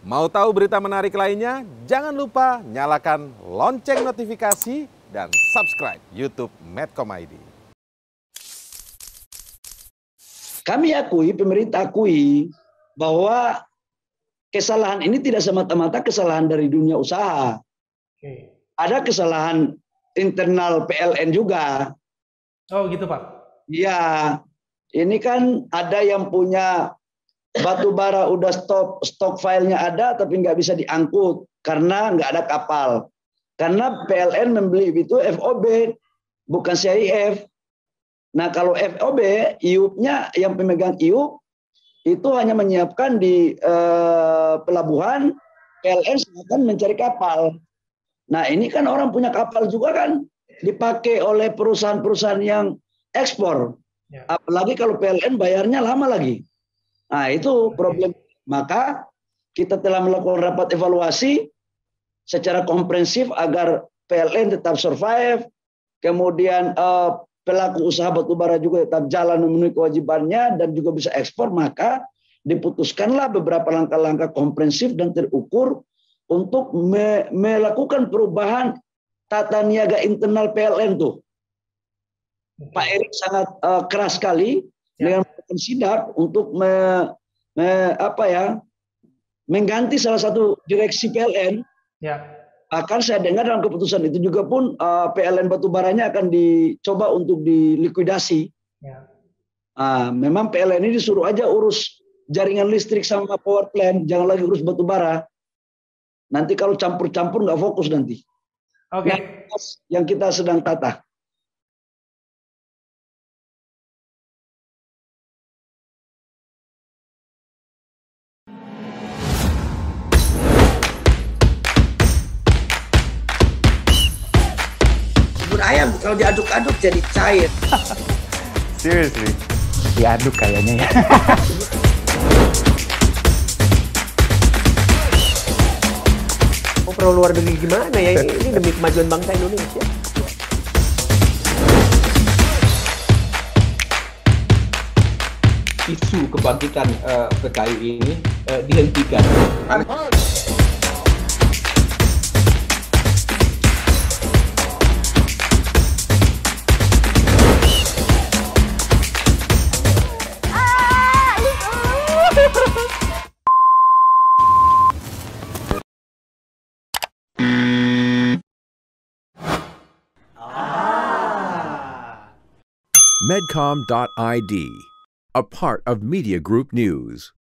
Mau tahu berita menarik lainnya? Jangan lupa nyalakan lonceng notifikasi dan subscribe YouTube Medcom ID. Kami akui, pemerintah akui bahwa kesalahan ini tidak semata-mata kesalahan dari dunia usaha. Ada kesalahan internal PLN juga. Oh gitu Pak? Iya, ini kan ada yang punya batu bara udah stok filenya ada tapi nggak bisa diangkut karena nggak ada kapal. Karena PLN membeli itu FOB bukan CIF. Nah kalau FOB, IUP-nya yang pemegang IUP itu hanya menyiapkan di pelabuhan, PLN akan mencari kapal. Nah ini kan orang punya kapal juga kan dipakai oleh perusahaan-perusahaan yang ekspor. Ya. Apalagi kalau PLN bayarnya lama lagi. Nah itu problem. Maka kita telah melakukan rapat evaluasi secara komprehensif agar PLN tetap survive. Kemudian pelaku usaha batubara juga tetap jalan memenuhi kewajibannya dan juga bisa ekspor. Maka diputuskanlah beberapa langkah-langkah komprehensif dan terukur untuk melakukan perubahan tata niaga internal PLN tuh. Pak Erik sangat keras sekali dengan sidak untuk mengganti salah satu direksi PLN. Ya. Bahkan saya dengar dalam keputusan itu juga pun PLN batubaranya akan dicoba untuk dilikuidasi. Ya. Memang PLN ini disuruh aja urus jaringan listrik sama power plant, jangan lagi urus batubara. Nanti kalau campur-campur nggak fokus nanti. Oke. Yang kita sedang tata. Ayam kalau diaduk-aduk jadi cair. Seriously? Diaduk kayaknya ya. Oh, perlu luar negeri gimana ya? Ini demi kemajuan bangsa Indonesia. Isu kebangkitan PKI ini dihentikan. Medcom.id, a part of Media Group News.